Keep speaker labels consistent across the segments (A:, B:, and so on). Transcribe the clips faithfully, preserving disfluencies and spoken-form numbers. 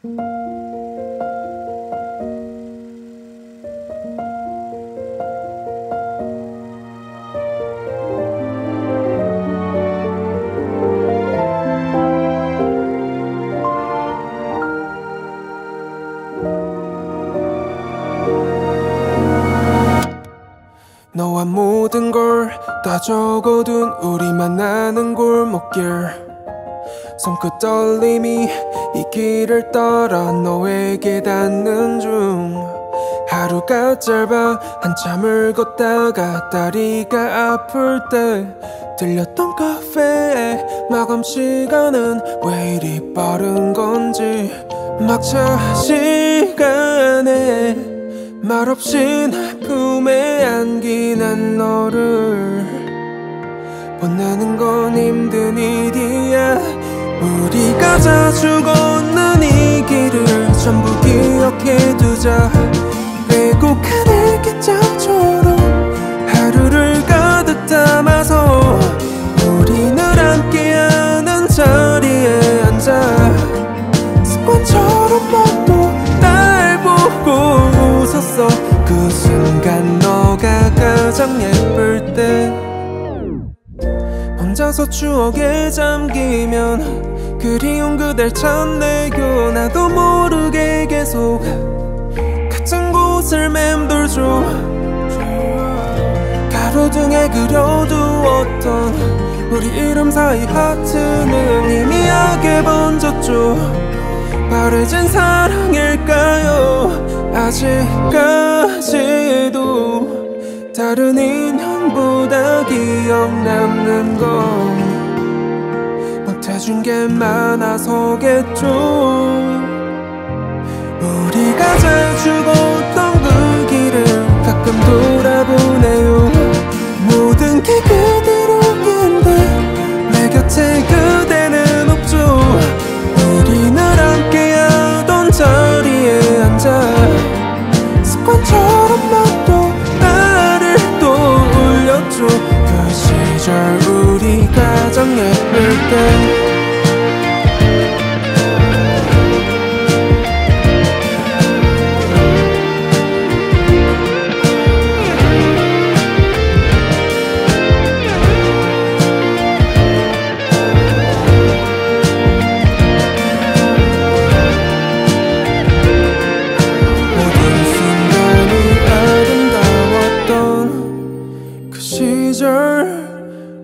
A: 너와 모든 걸 다 적어둔 우리 만나는 골목길, 손끝 떨림이 이 길을 따라 너에게 닿는 중. 하루가 짧아 한참을 걷다가 다리가 아플 때 들렸던 카페의 마감 시간은 왜 이리 빠른 건지. 막차 시간에 말없이 내 품에 안기는 너를 보내는 건 힘든 일이야. 우리가 자주 걷는 이 길을 전부 기억해두자. 왜곡한 일기장처럼 하루를 가득 담아서 우리는 함께하는 자리에 앉아 습관처럼 너도 날 보고 웃었어. 그 순간 너가 가장 예쁠 때 혼자서 추억에 잠기면 그리운 그댈 찾네요. 나도 모르게 계속 같은 곳을 맴돌죠. 가로등에 그려두었던 우리 이름 사이 하트는 희미하게 번졌죠. 바래진 사랑일까요? 아직까지도 다른 인연보다 기억 남는 건 못해준 게 많아서겠죠. 우리가 자주 걷던 그 길을 가끔 돌아보네요. 모든 게 그대로인데 내 곁에 그대는 없죠. 우리는 함께하던 자리에 앉아 습관처럼 너도 나를 떠올렸죠. 그 시절 우리 가장 예쁠 때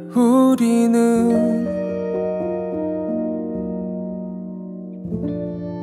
A: 우리는